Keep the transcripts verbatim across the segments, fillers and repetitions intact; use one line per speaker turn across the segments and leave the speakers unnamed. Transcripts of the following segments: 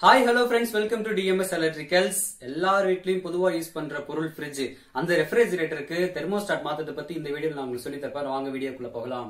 Hi hello friends, welcome to TMS electricals. எல்லார் வீட்லயும் பொதுவா யூஸ் பண்ற பொருள் ஃப்ரிட்ஜ். அந்த ரெஃப்ரிஜரேட்டருக்கு தெர்மோஸ்டாட் மாத்தத்தை பத்தி இந்த வீடியோல நான் உங்களுக்கு சொல்லி தரேன். வாங்க வீடியோக்குள்ள போகலாம்.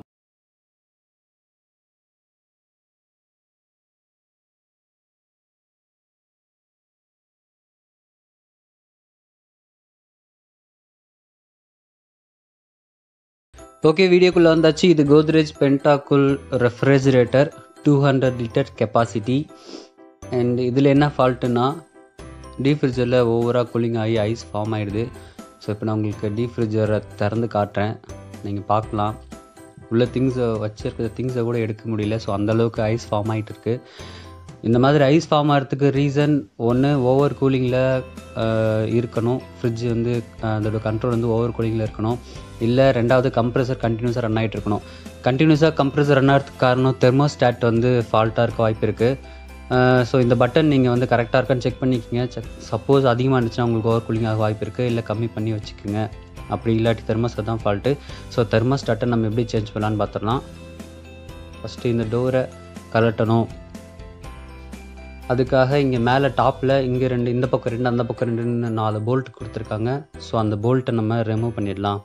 ஓகே, வீடியோக்குள்ள வந்தாச்சு. இது Godrej Pentacool refrigerator, two hundred litre capacity. And இதில் என்ன ஃபால்ட்டுன்னா, டீஃப்ரிஜரில் ஓவராக கூலிங் ஆகி ஐஸ் ஃபார்ம் ஆகிடுது. ஸோ இப்போ நான் உங்களுக்கு டீஃப்ரிஜரை திறந்து காட்டுறேன், நீங்கள் பார்க்கலாம். உள்ள திங்ஸை வச்சுருக்கிற திங்ஸை கூட எடுக்க முடியல. ஸோ அந்தளவுக்கு ஐஸ் ஃபார்ம் ஆகிட்டு இருக்கு. இந்த மாதிரி ஐஸ் ஃபார்ம் ஆகிறதுக்கு ரீசன் ஒன்று, ஓவர் கூலிங்கில் இருக்கணும். ஃப்ரிட்ஜ் வந்து அதோட கண்ட்ரோல் வந்து ஓவர் கூலிங்கில் இருக்கணும். இல்லை ரெண்டாவது, கம்ப்ரெசர் கண்டினியூஸாக ரன் ஆகிட்டு இருக்கணும். கண்டினியூஸாக கம்ப்ரெசர் ரன் ஆகிறதுக்கு காரணம் தெர்மோஸ்டாட் வந்து ஃபால்ட்டாக இருக்க வாய்ப்பு இருக்குது. ஸோ இந்த பட்டன் நீங்கள் வந்து கரெக்டாக இருக்கான்னு செக் பண்ணிக்கோங்க. செக் சப்போஸ் அதிகமாக இருந்துச்சுன்னா உங்களுக்கு ஓவர் கூலிங் ஆக வாய்ப்பு இருக்குது. இல்லை கம்மி பண்ணி வச்சுக்கோங்க. அப்படி இல்லாட்டி தெர்மோஸ்டாட் தான் ஃபால்ட்டு. ஸோ தெர்மோஸ்டாட்டை நம்ம எப்படி சேஞ்ச் பண்ணலான்னு பார்த்துடலாம். ஃபஸ்ட்டு இந்த டோரை கலட்டணும். அதுக்காக இங்கே மேலே டாப்பில் இங்கே ரெண்டு, இந்த பக்கம் ரெண்டு, அந்த பக்கம் ரெண்டுன்னு நாலு போல்ட் கொடுத்துருக்காங்க. ஸோ அந்த போல்ட்டை நம்ம ரிமூவ் பண்ணிடலாம்.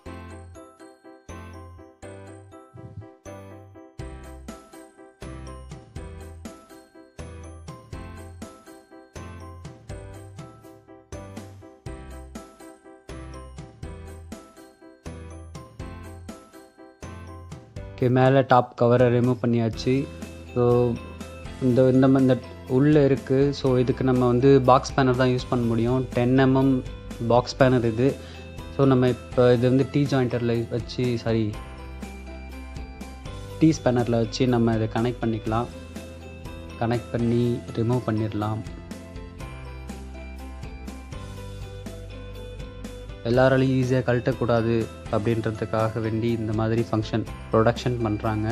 ஓகே, மேலே டாப் கவரை ரிமூவ் பண்ணியாச்சு. ஸோ இந்த இந்த இந்த உள்ளே இருக்குது. ஸோ இதுக்கு நம்ம வந்து பாக்ஸ் ஸ்பேனர் தான் யூஸ் பண்ண முடியும். டென் எம்எம் பாக்ஸ் ஸ்பேனர் இது. ஸோ நம்ம இப்போ இது வந்து டீ ஜாயிண்டரில் வச்சு சாரி டீ ஸ்பேனரில் வச்சு நம்ம இதை கனெக்ட் பண்ணிக்கலாம். கனெக்ட் பண்ணி ரிமூவ் பண்ணிடலாம். எல்லாராலையும் ஈஸியாக கழட்டக்கூடாது அப்படின்றதுக்காக வேண்டி இந்த மாதிரி ஃபங்க்ஷன் ப்ரொடக்ஷன் பண்ணுறாங்க.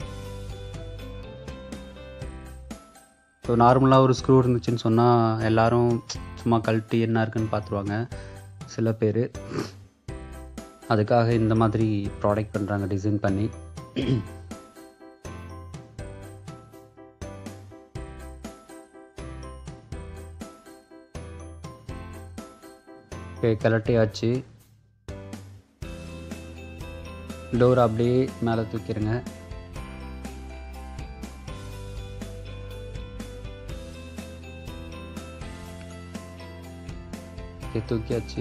ஸோ நார்மலாக ஒரு ஸ்க்ரூ இருந்துச்சுன்னு சொன்னால் எல்லோரும் சும்மா கழட்டி என்ன இருக்குன்னு பார்த்துருவாங்க சில பேர். அதுக்காக இந்த மாதிரி ப்ராடக்ட் பண்ணுறாங்க, டிசைன் பண்ணி. ஓகே, கலட்டியாச்சு. டோர் அப்படியே மேலே தூக்கிடுங்க. ஓகே, தூக்கியாச்சு.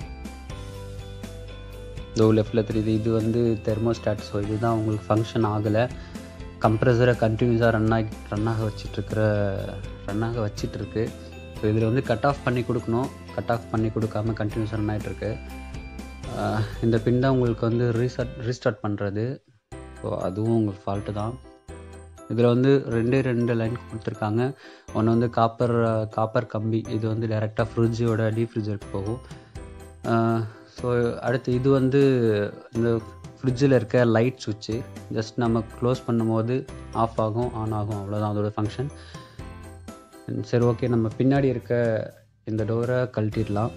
டோ லெஃப்டில் தெரியுது, இது வந்து தெர்மோஸ்டாட். ஸோ இதுதான் உங்களுக்கு ஃபங்க்ஷன் ஆகலை. கம்ப்ரெசரை கண்டினியூஸாக ரன் ஆகி ரன் ஆக வச்சிட்ருக்கிற ரன் ஆக வச்சிட்ருக்கு. ஸோ இதில் வந்து கட் ஆஃப் பண்ணி கொடுக்கணும். கட் ஆஃப் பண்ணி கொடுக்காமல் கண்டினியூஸ் ரன் ஆகிட்டுருக்கு. இந்த பின் தான் உங்களுக்கு வந்து ரீஸ்டார்ட் ரீஸ்டார்ட் பண்ணுறது. ஸோ அதுவும் உங்களுக்கு ஃபால்ட்டு தான். இதில் வந்து ரெண்டே ரெண்டு லைன் கொடுத்துருக்காங்க. ஒன்று வந்து காப்பர் காப்பர் கம்பி, இது வந்து டைரெக்டாக ஃப்ரிட்ஜோட டீஃப்ரிஜருக்கு போகும். ஸோ அடுத்து இது வந்து இந்த ஃப்ரிட்ஜில் இருக்க லைட் சுவிட்சு. ஜஸ்ட் நம்ம க்ளோஸ் பண்ணும்போது ஆஃப் ஆகும், ஆன் ஆகும், அவ்வளோதான் அதோட ஃபங்க்ஷன். சரி, ஓகே, நம்ம பின்னாடி இருக்க இந்த டோரை கழட்டிடலாம்.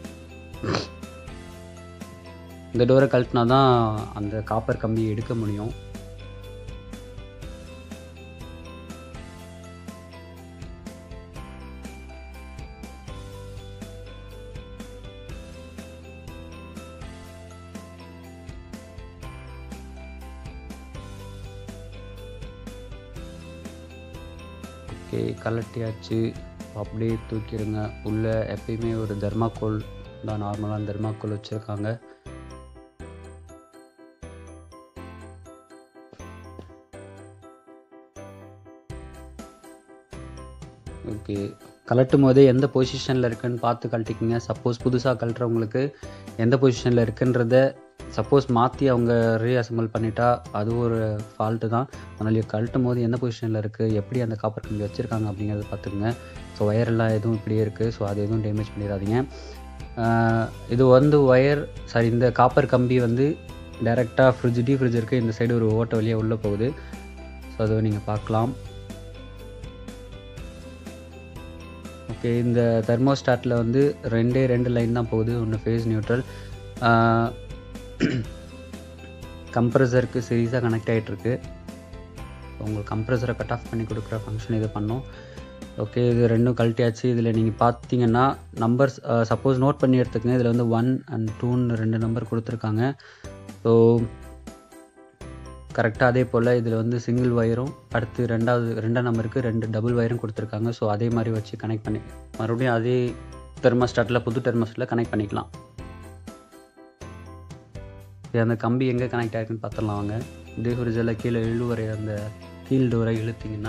இந்த டோரை கழட்டினா தான் அந்த காப்பர் கம்பியை எடுக்க முடியும். ஓகே, கலட்டியாச்சு. அப்படியே தூக்கிடுங்க. உள்ளே எப்பயுமே ஒரு தெர்மாக்கோல் தான், நார்மலான தெர்மாக்கோல் வச்சுருக்காங்க. ஓகே, கலட்டும் போதே எந்த பொசிஷனில் இருக்குன்னு பார்த்து கழட்டிக்கிங்க. சப்போஸ் புதுசாக கழட்டுறவங்களுக்கு எந்த பொசிஷனில் இருக்குன்றத சப்போஸ் மாற்றி அவங்க ரீஅசம்பிள் பண்ணிட்டா அது ஒரு ஃபால்ட்டு தான். அதனால் கழட்டும் போது எந்த பொசிஷனில் இருக்குது, எப்படி அந்த காப்பர் கம்பி வச்சுருக்காங்க அப்படிங்கிறத பார்த்துக்குங்க. ஸோ ஒயரெல்லாம் எதுவும் இப்படியே இருக்குது. ஸோ அது எதுவும் டேமேஜ் பண்ணிடாதீங்க. இது வந்து ஒயர் சாரி இந்த காப்பர் கம்பி வந்து டைரெக்டாக ஃப்ரிட்ஜ் டீ ஃப்ரிட்ஜ் இருக்குது. இந்த சைடு ஒரு ஓட்டை வழியாக உள்ளே போகுது. ஸோ அதை நீங்கள் பார்க்கலாம். ஓகே, இந்த தெர்மோஸ்டாட்டில் வந்து ரெண்டே ரெண்டு லைன் தான் போகுது. ஒன்று ஃபேஸ் நியூட்ரல். கம்ப்ரெசருக்கு சீரியஸாக கனெக்ட் ஆகிட்டுருக்கு. உங்களுக்கு கம்ப்ரெசரை கட் ஆஃப் பண்ணி கொடுக்குற ஃபங்க்ஷன் இது பண்ணோம். ஓகே, இது ரெண்டும் கழட்டியாச்சு. இதில் நீங்கள் பார்த்தீங்கன்னா நம்பர்ஸ் சப்போஸ் நோட் பண்ணி எடுத்துக்கங்க. இதில் வந்து ஒன் அண்ட் டூன்னு ரெண்டு நம்பர் கொடுத்துருக்காங்க. ஸோ கரெக்டாக அதே போல் இதில் வந்து சிங்கிள் ஒயரும் அடுத்து ரெண்டாவது ரெண்டாம் நம்பருக்கு ரெண்டு டபுள் ஒயரும் கொடுத்துருக்காங்க. ஸோ அதே மாதிரி வச்சு கனெக்ட் பண்ணி மறுபடியும் அதே தெர்மோஸ்டாட்டில் புது தெர்மோஸ்டாட்டில் கனெக்ட் பண்ணிக்கலாம். அந்த கம்பி எங்கே கனெக்ட் ஆகிருக்குன்னு பார்த்துடலாம் வாங்க. டீஃப்ரிஜரில் கீழே இழுவரை அந்த கீழ் டோரை இழுத்திங்கன்னா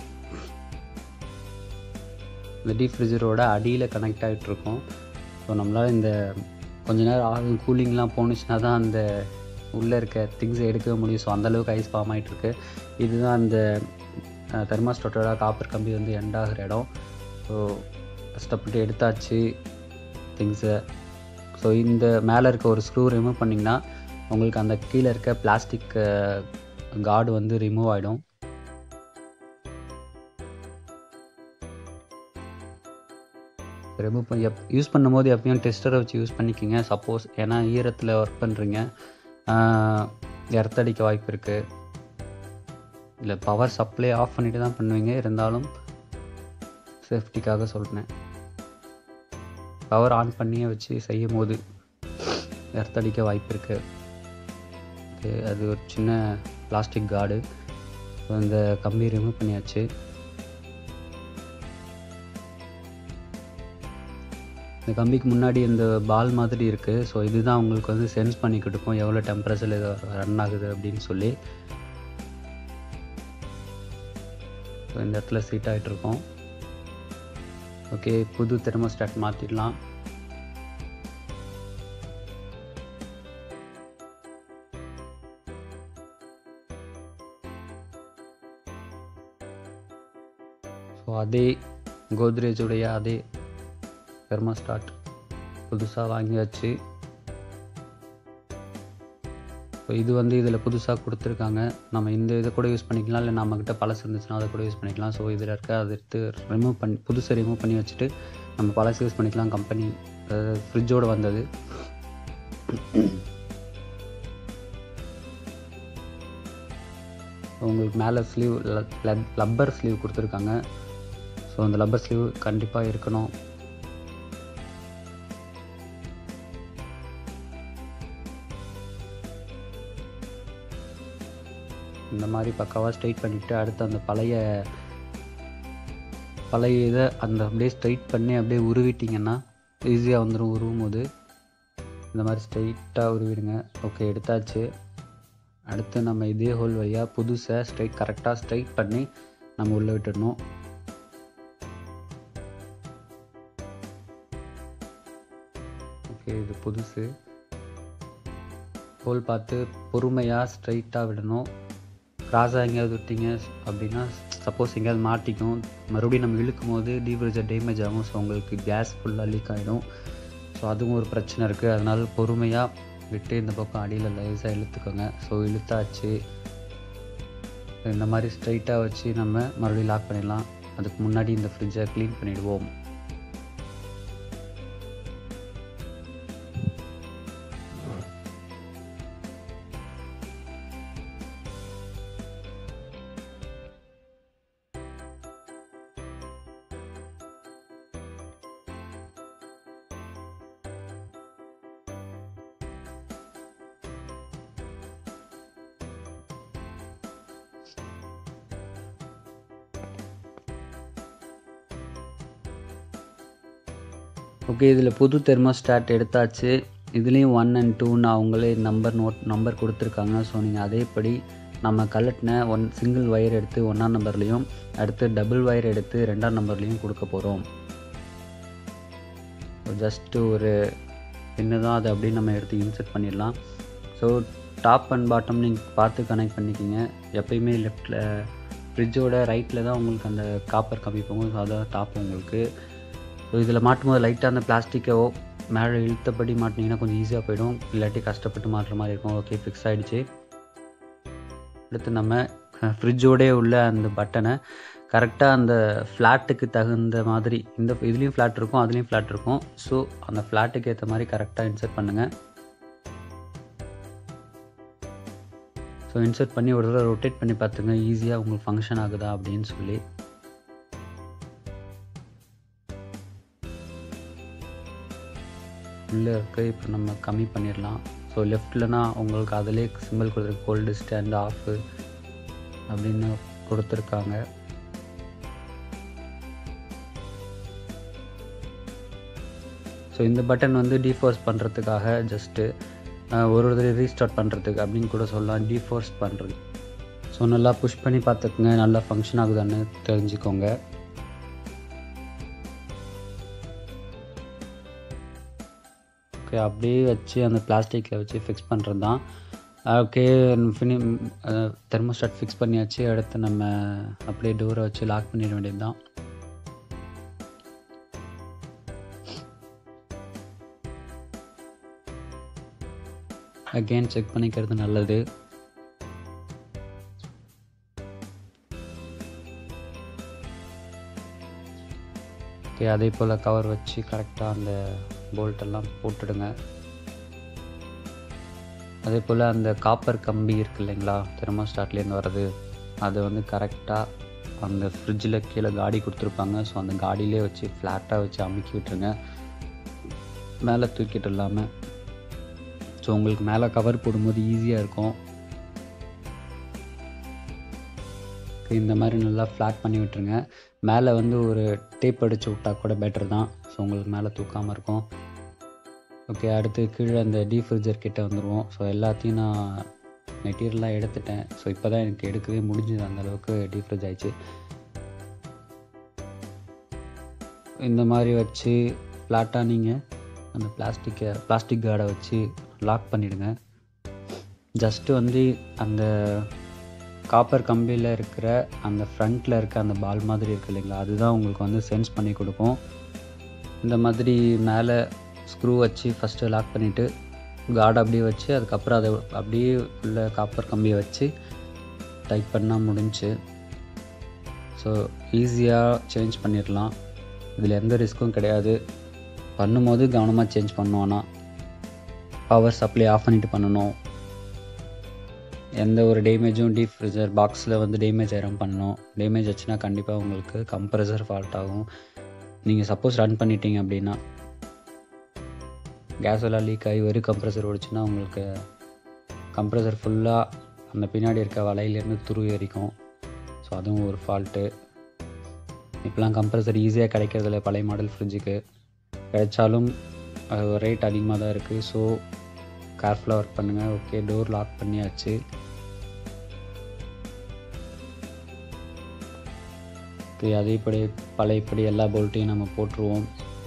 இந்த டீஃப்ரிஜரோட அடியில் கனெக்ட் ஆகிட்ருக்கோம். ஸோ நம்மளால் இந்த கொஞ்ச நேரம் ஆகும் கூலிங்லாம் போணுச்சுன்னா தான் அந்த உள்ளே இருக்க திங்ஸை எடுக்கவே முடியும். ஸோ அந்தளவுக்கு ஐஸ் ஃபார்ம் ஆகிட்டுருக்கு. இதுதான் அந்த தெர்மாஸ்டாட்டோட காப்பர் கம்பி வந்து எண்ட் ஆகிற இடம். ஸோ கஷ்டப்பட்டு எடுத்தாச்சு திங்ஸை. ஸோ இந்த மேலே இருக்க ஒரு ஸ்க்ரூ ரிமூவ் பண்ணிங்கன்னா உங்களுக்கு அந்த கீழே இருக்க பிளாஸ்டிக் கார்டு வந்து ரிமூவ் ஆகிடும். ரிமூவ் பண்ணி எப் யூஸ் பண்ணும்போது எப்பயும் டெஸ்டரை வச்சு யூஸ் பண்ணிக்கிங்க. சப்போஸ் ஏன்னா ஈரத்தில் ஒர்க் பண்ணுறீங்க, எர்த்தடிக்க வாய்ப்பு இருக்குது. இல்லை பவர் சப்ளை ஆஃப் பண்ணிவிட்டு தான் பண்ணுவீங்க, இருந்தாலும் சேஃப்டிக்காக சொல்கிறேன். பவர் ஆன் பண்ணியே வச்சு செய்யும் போது எர்த்தடிக்க வாய்ப்பு இருக்குது. ஓகே, அது ஒரு சின்ன பிளாஸ்டிக் கார்டு. இந்த கம்பி ரிமூவ் பண்ணியாச்சு. இந்த கம்பிக்கு முன்னாடி இந்த பால் மாதிரி இருக்குது. ஸோ இதுதான் உங்களுக்கு வந்து சென்ஸ் பண்ணி கொடுக்கும் எவ்வளோ டெம்பரேச்சரில் இது ரன் ஆகுது அப்படின்னு சொல்லி. ஸோ இந்த இடத்துல சீட் ஆகிட்ருக்கோம். ஓகே, புது தெர்மோஸ்டாட் மாற்றிடலாம். ஸோ அதே கோத்ரேஜுடைய அதே தெர்மோஸ்டாட் புதுசாக வாங்கியாச்சு. ஸோ இது வந்து இதில் புதுசாக கொடுத்துருக்காங்க. நம்ம இந்த இதை கூட யூஸ் பண்ணிக்கலாம், இல்லை நம்மக்கிட்ட பழசு இருந்துச்சுன்னா அதை கூட யூஸ் பண்ணிக்கலாம். ஸோ இதில் இருக்க அதை எடுத்து ரிமூவ் பண்ணி புதுசை ரிமூவ் பண்ணி வச்சுட்டு நம்ம பழசு யூஸ் பண்ணிக்கலாம். கம்பெனி ஃப்ரிட்ஜோடு வந்தது. உங்களுக்கு மேலே ஸ்லீவ் லப்பர் ஸ்லீவ் கொடுத்துருக்காங்க. ஸோ அந்த லப்பர் ஸ்லீவ் கண்டிப்பாக இருக்கணும். இந்த மாதிரி பக்காவாக ஸ்ட்ரைட் பண்ணிவிட்டு அடுத்து அந்த பழைய பழைய இதை அந்த அப்படியே ஸ்ட்ரைட் பண்ணி அப்படியே உருவிட்டிங்கன்னா ஈஸியாக வந்துடும். உருவும் போது இந்த மாதிரி ஸ்ட்ரைட்டாக உருவிடுங்க. ஓகே, எடுத்தாச்சு. அடுத்து நம்ம இதே ஹோல் வழியாக புதுசை ஸ்ட்ரைட் கரெக்டாக ஸ்ட்ரைட் பண்ணி நம்ம உள்ளே விட்டுடணும். ஓகே, இது புதுசு. ஹோல் பார்த்து பொறுமையாக ஸ்ட்ரைட்டாக விடணும். கிராஸாக எங்கேயாவது விட்டிங்க அப்படின்னா சப்போஸ் எங்கேயாவது மாட்டிக்கும், மறுபடியும் நம்ம இழுக்கும் போது டீஃப்ரிஜர் டேமேஜ் ஆகும். ஸோ உங்களுக்கு கேஸ் ஃபுல்லாக லீக் ஆகிடும். ஸோ அதுவும் ஒரு பிரச்சனை இருக்குது. அதனால் பொறுமையாக விட்டு இந்த பக்கம் அடியில் லைஸாக இழுத்துக்கோங்க. ஸோ இழுத்தாச்சு. இந்த மாதிரி ஸ்ட்ரைட்டாக வச்சு நம்ம மறுபடியும் லாக் பண்ணிடலாம். அதுக்கு முன்னாடி இந்த ஃப்ரிட்ஜை க்ளீன் பண்ணிவிடுவோம். ஓகே, இதில் புது தெர்மோஸ்டாட் எடுத்தாச்சு. இதுலேயும் ஒன் அண்ட் டூன்னு அவங்களே நம்பர் நோட் நம்பர் கொடுத்துருக்காங்க. ஸோ நீங்கள் அதேபடி நம்ம கலட்டின ஒன் சிங்கிள் ஒயர் எடுத்து ஒன்றாம் நம்பர்லேயும் அடுத்து டபுள் ஒயர் எடுத்து ரெண்டாம் நம்பர்லேயும் கொடுக்க போகிறோம். ஸோ ஜஸ்ட்டு ஒரு பின்னு தான், அதை அப்படியே நம்ம எடுத்து இன்சர்ட் பண்ணிடலாம். ஸோ டாப் அண்ட் பாட்டம் நீங்கள் பார்த்து கனெக்ட் பண்ணிக்கிங்க. எப்பயுமே லெஃப்டில் ஃப்ரிட்ஜோட ரைட்டில் தான் உங்களுக்கு அந்த காப்பர் கம்பி போகும். ஸோ அதான் டாப் உங்களுக்கு. ஸோ இதில் மாட்டும் போது லைட்டாக அந்த பிளாஸ்டிக்கோ மேலே இழுத்தபடி மாட்டினீங்கன்னா கொஞ்சம் ஈஸியாக போயிடும், இல்லாட்டி கஷ்டப்பட்டு மாட்டுற மாதிரி இருக்கும். ஓகே, ஃபிக்ஸ் ஆகிடுச்சு. அடுத்து நம்ம ஃப்ரிட்ஜோடே உள்ள அந்த பட்டனை கரெக்டாக அந்த ஃப்ளாட்டுக்கு தகுந்த மாதிரி, இந்த இதுலேயும் ஃப்ளாட் இருக்கும் அதுலேயும் ஃப்ளாட் இருக்கும். ஸோ அந்த ஃப்ளாட்டுக்கு ஏற்ற மாதிரி கரெக்டாக இன்சர்ட் பண்ணுங்கள். ஸோ இன்சர்ட் பண்ணி ஒரு தடவை ரொட்டேட் பண்ணி பார்த்துங்க, ஈஸியாக உங்களுக்கு ஃபங்க்ஷன் ஆகுதா அப்படின்னு சொல்லி. உள்ளே இருக்குது. இப்போ நம்ம கம்மி பண்ணிடலாம். ஸோ லெஃப்ட்லனா உங்களுக்கு அதிலே சிம்பிள் கொடுத்துருக்கு, கோல்டு ஸ்டாண்ட் ஆஃபு அப்படின்னு கொடுத்துருக்காங்க. ஸோ இந்த பட்டன் வந்து டீஃபோர்ஸ் பண்ணுறதுக்காக ஜஸ்ட்டு ஒரு ஒரு தடவை ரீஸ்டார்ட் பண்ணுறதுக்கு அப்படின்னு கூட சொல்லலாம், டீஃபோர்ஸ் பண்ணுறது. ஸோ நல்லா புஷ் பண்ணி பார்த்துக்குங்க, நல்லா ஃபங்க்ஷன் ஆகுதான்னு தெரிஞ்சுக்கோங்க. ஓகே, அப்படியே வச்சு அந்த பிளாஸ்டிக்கில் வச்சு ஃபிக்ஸ் பண்ணுறது தான். ஓகே, ஃபினி தெர்மோஸ்டாட் ஃபிக்ஸ் பண்ணியாச்சு. அடுத்து நம்ம அப்படியே டோரை வச்சு லாக் பண்ணிட வேண்டியது தான். அகெயின் செக் பண்ணிக்கிறது நல்லது. ஓகே, அதே போல் கவர் வச்சு கரெக்டாக அந்த போல்ட்டெல்லாம் போட்டுடுங்க. அதே போல் அந்த காப்பர் கம்பி இருக்குது இல்லைங்களா, தெர்மோஸ்டாட்லேருந்து வர்றது, அதை வந்து கரெக்டாக அந்த ஃப்ரிட்ஜில் கீழே காடி கொடுத்துருப்பாங்க. ஸோ அந்த காடியிலே வச்சு ஃப்ளாட்டாக வச்சு அமுக்கி விட்டுருங்க, மேலே தூக்கிட்டு இல்லாமல். ஸோ உங்களுக்கு மேலே கவர் போடும்போது ஈஸியாக இருக்கும். இந்த மாதிரி நல்லா ஃப்ளாட் பண்ணி விட்டுருங்க. மேலே வந்து ஒரு டேப் அடித்து விட்டா கூட பெட்டர் தான். ஸோ உங்களுக்கு மேலே தூக்காமல் இருக்கும். ஓகே, அடுத்து கீழே அந்த டீஃப்ரிஜர் கிட்டே வந்துடுவோம். ஸோ எல்லாத்தையும் நான் மெட்டீரியலாக எடுத்துட்டேன். ஸோ இப்போ தான் எனக்கு எடுக்கவே முடிஞ்சுது, அந்தளவுக்கு டீஃப்ரிஜ் ஆயிடுச்சு. இந்த மாதிரி வச்சு ஃப்ளாட்டாக நீங்கள் அந்த பிளாஸ்டிக்கை பிளாஸ்டிக் கார்டை வச்சு லாக் பண்ணிவிடுங்க. ஜஸ்ட்டு வந்து அந்த காப்பர் கம்பியில் இருக்கிற அந்த ஃப்ரண்ட்டில் இருக்க அந்த பால் மாதிரி இருக்குது இல்லைங்களா, அதுதான் உங்களுக்கு வந்து சென்ஸ் பண்ணி கொடுக்கும். இந்த மாதிரி மேலே ஸ்க்ரூ வச்சு ஃபஸ்ட்டு லாக் பண்ணிவிட்டு கார்டு அப்படியே வச்சு அதுக்கப்புறம் அதை அப்படியே உள்ள காப்பர் கம்பியை வச்சு டைட் பண்ணால் முடிஞ்சு. ஸோ ஈஸியாக சேஞ்ச் பண்ணிடலாம், இதில் எந்த ரிஸ்க்கும் கிடையாது. பண்ணும்போது கவனமாக சேஞ்ச் பண்ணணும். ஆனால் பவர் சப்ளை ஆஃப் பண்ணிவிட்டு பண்ணணும். எந்த ஒரு டேமேஜும் டீஃப்ரிஜர் பாக்ஸில் வந்து டேமேஜ் ஆயிரம் பண்ணணும். டேமேஜ் ஆச்சுன்னா கண்டிப்பாக உங்களுக்கு கம்ப்ரஸர் ஃபால்ட் ஆகும். நீங்கள் சப்போஸ் ரன் பண்ணிட்டீங்க அப்படின்னா, கேஸ் எல்லாம் லீக் ஆகி ஒரு கம்ப்ரஸர் ஓடிச்சுன்னா உங்களுக்கு கம்ப்ரஸர் ஃபுல்லாக அந்த பின்னாடி இருக்க வலையிலேருந்து துருவி எரிக்கும். ஸோ அதுவும் ஒரு ஃபால்ட்டு. இப்போலாம் கம்ப்ரஸர் ஈஸியாக கிடைக்கிறதில்ல பழைய மாடல் ஃப்ரிட்ஜுக்கு. கிடைச்சாலும் ரேட் அதிகமாக தான் இருக்குது. ஸோ கேர்ஃபுல்லாக ஒர்க் பண்ணுங்கள். ஓகே, டோர் லாக் பண்ணியாச்சு. ஓகே, அதேபடி பழையபடி எல்லா போல்ட்டையும் நம்ம போட்டுருவோம்.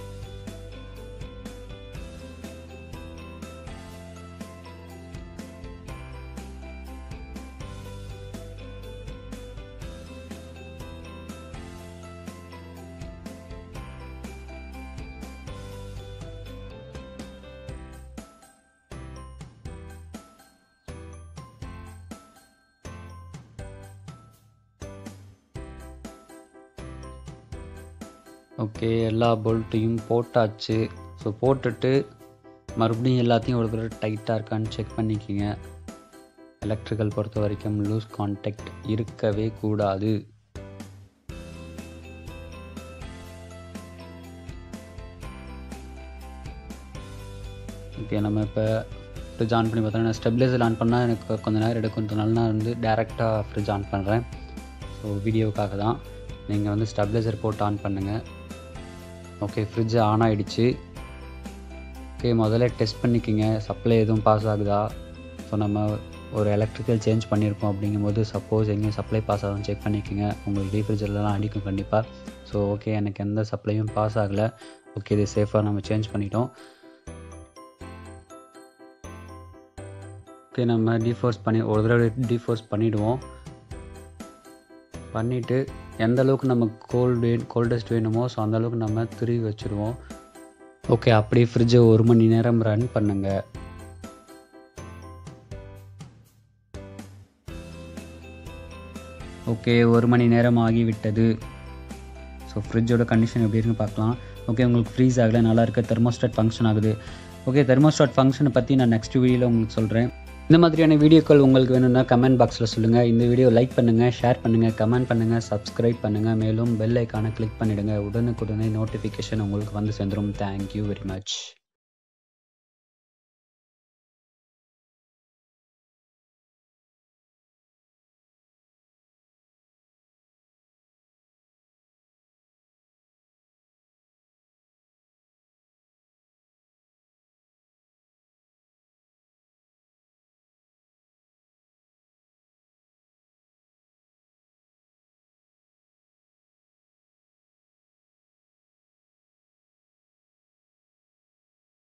ஓகே, எல்லா போல்ட்டையும் போட்டாச்சு. ஸோ போட்டுட்டு மறுபடியும் எல்லாத்தையும் ஒரு தடவை டைட்டாக இருக்கான்னு செக் பண்ணிக்கிங்க. எலக்ட்ரிக்கல் பொறுத்த வரைக்கும் லூஸ் கான்டாக்ட் இருக்கவே கூடாது. ஓகே, நம்ம இப்போ ஃப்ரிட்ஜ் ஆன் பண்ணி பார்த்தோன்னா ஸ்டெபிலைசர் ஆன் பண்ணால் எனக்கு கொஞ்சம் நேரம் எடுக்குன்றனால நான் வந்து டேரெக்டாக ஃப்ரிட்ஜ் ஆன் பண்ணுறேன். ஸோ வீடியோவுக்காக தான். நீங்கள் வந்து ஸ்டெபிலைசர் போட்டு ஆன் பண்ணுங்கள். ஓகே, ஃப்ரிட்ஜ் ஆன் ஆகிடுச்சு. ஓகே, முதல்ல டெஸ்ட் பண்ணிக்கிங்க சப்ளை எதுவும் பாஸ் ஆகுதா. ஸோ நம்ம ஒரு எலக்ட்ரிக்கல் சேஞ்ச் பண்ணியிருக்கோம் அப்படிங்கும்போது சப்போஸ் எங்கேயும் சப்ளை பாஸ் ஆகும் செக் பண்ணிக்கோங்க. உங்களுக்கு டீஃப்ரிஜர்லாம் அடிக்கும் கண்டிப்பாக. ஸோ ஓகே, எனக்கு எந்த சப்ளையும் பாஸ் ஆகலை. ஓகே, இது சேஃபாக நம்ம சேஞ்ச் பண்ணிட்டோம். ஓகே, நம்ம டீஃபோர்ஸ் பண்ணி ஒரு தடவை டீஃபோர்ஸ் பண்ணிவிடுவோம். பண்ணிவிட்டு எந்த அளவுக்கு நமக்கு கோல்டு கோல்டஸ்ட் வேணுமோ ஸோ அந்தளவுக்கு நம்ம திருவி வச்சுருவோம். ஓகே, அப்படியே ஃப்ரிட்ஜை ஒரு மணி நேரம் ரன் பண்ணுங்கள். ஓகே, ஒரு மணி நேரம் ஆகிவிட்டது. ஸோ ஃப்ரிட்ஜோட கண்டிஷன் எப்படி இருக்குன்னு பார்க்கலாம். ஓகே, உங்களுக்கு ஃப்ரீஸ் ஆகலை, நல்லா இருக்க தெர்மோஸ்டாட் ஃபங்க்ஷன் ஆகுது. ஓகே, தெர்மோஸ்டாட் ஃபங்க்ஷனை பற்றி நான் நெக்ஸ்ட் வீடியோவில் உங்களுக்கு சொல்கிறேன். இந்த மாதிரியான வீடியோக்கள் உங்களுக்கு வேணும்னா கமெண்ட் பாக்ஸில் சொல்லுங்கள். இந்த வீடியோ லைக் பண்ணுங்கள், ஷேர் பண்ணுங்கள், கமெண்ட் பண்ணுங்கள், சப்ஸ்கிரைப் பண்ணுங்கள். மேலும் பெல் ஐக்கானை கிளிக் பண்ணிவிடுங்க. உடனுக்குடனே நோட்டிஃபிகேஷன் உங்களுக்கு வந்து சேர்ந்துடும். Thank you very much.